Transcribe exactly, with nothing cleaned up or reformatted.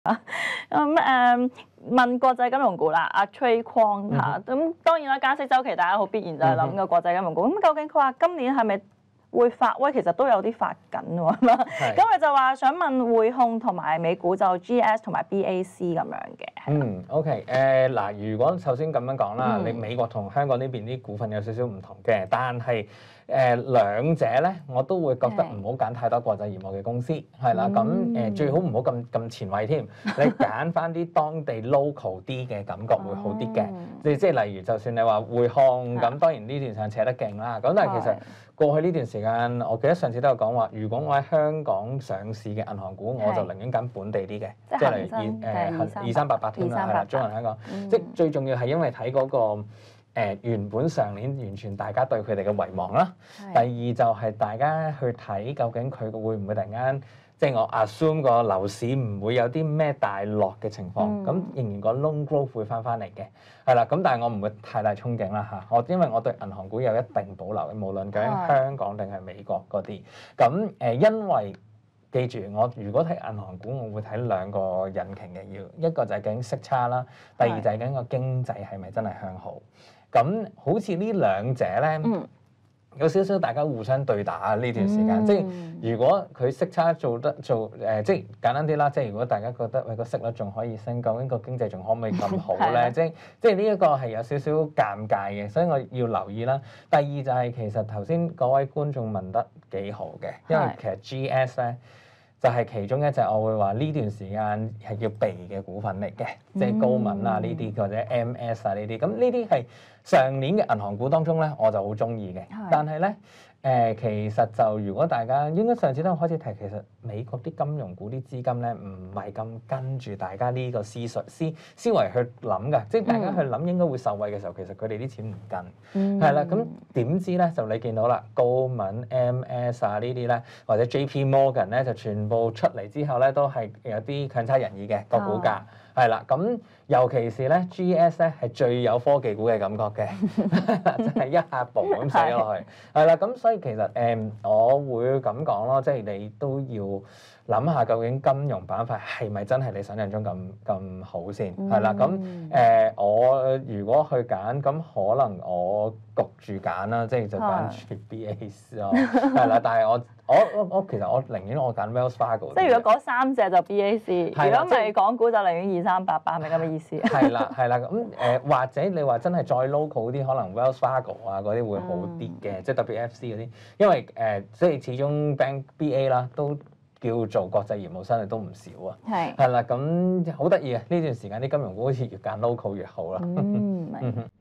咁誒問國際金融股啦，阿 Trey Kwong 嚇，咁當然啦，加息週期大家好必然就係諗個國際金融股。咁究竟佢話今年係咪會發威？其實都有啲發緊喎。咁佢就話想問匯控同埋美股就 G S 同埋 B A C 咁樣嘅。 嗯，OK，誒嗱，如果首先咁樣講啦，你美國同香港呢邊啲股份有少少唔同嘅，但係誒兩者咧，我都會覺得唔好揀太多國際業務嘅公司，係啦，咁誒最好唔好咁咁前衞添，你揀翻啲當地 local 啲嘅感覺會好啲嘅。即即係例如，就算你話匯控咁，當然呢段時間扯得勁啦，咁但係其實過去呢段時間，我記得上次都有講話，如果我喺香港上市嘅銀行股，我就寧願揀本地啲嘅，即係例如誒二三八八添啦，係啦，中銀香港，即最重要係因為睇嗰個。誒原本上年完全大家對佢哋嘅遺忘啦。第二就係大家去睇究竟佢會唔會突然間，即係我 assume 個樓市唔會有啲咩大落嘅情況，咁、嗯、仍然個 loan growth 會翻翻嚟嘅，係啦。咁但係我唔會太大憧憬啦嚇。我因為我對銀行股有一定保留嘅，無論究竟香港定係美國嗰啲。咁誒、呃，因為記住，我如果睇銀行股，我會睇兩個引擎嘅，要一個就係究竟息差啦，第二就係究竟個經濟係咪真係向好。咁好似呢兩者咧，嗯、有少少大家互相對打呢段時間。嗯、即係如果佢息差做得做誒、呃，即係簡單啲啦。即係如果大家覺得喂個息率仲可以升，究竟個經濟仲可唔可以咁好咧？即係即係呢一個係有少少尷尬嘅，所以我要留意啦。第二就係其實頭先嗰位觀眾問得幾好嘅，因為其實 G S 咧。就係其中一隻，我會話呢段時間係叫避嘅股份嚟嘅，嗯、即係高敏啊呢啲或者 M S 啊呢啲，咁呢啲係上年嘅銀行股當中咧，我就好中意嘅。是但係咧，誒、呃、其實就如果大家應該上次都開始提，其實美國啲金融股啲資金咧唔係咁跟住大家呢個思緒思思維去諗嘅，即係大家去諗應該會受惠嘅時候，其實佢哋啲錢唔跟，係啦、嗯。咁點知咧就你見到啦，高敏 M S 啊呢啲咧，或者 J P Morgan 咧就全部出嚟之後咧都係有啲強差人意嘅個股價。係啦，咁尤其是咧 G S 咧係最有科技股嘅感覺嘅，真係一下步咁死落去。係啦，咁所以其實誒、嗯，我會咁講咯，即係你都要諗下究竟金融板塊係咪真係你想象中咁咁好先？係啦、嗯，咁誒、呃，我如果去揀，咁可能我焗住揀啦，即係就揀住 B A C 咯。係啦，但係我我我我其實我寧願我揀 Wells Fargo。即係如果嗰三隻就 B A C，如果唔係港股就寧願二三八八，係咪咁嘅意思？係啦係啦，咁誒、呃、或者你話真係再 local 啲，可能 Wells Fargo 啊嗰啲會好啲嘅，嗯、即係特別 F C 嗰啲，因為誒、呃、即係始終 Bank B A 啦都。叫做國際業務生意都唔少啊，係係啦，咁好得意啊！呢段時間啲金融股好似越揀 local 越好啦。嗯，